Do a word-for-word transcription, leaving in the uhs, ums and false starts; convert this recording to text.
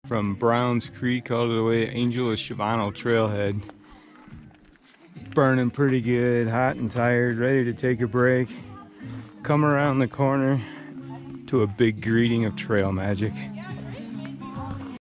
from Browns Creek all the way to Angel of Shivano trailhead. Burning pretty good, hot and tired, ready to take a break. Come around the corner to a big greeting of trail magic.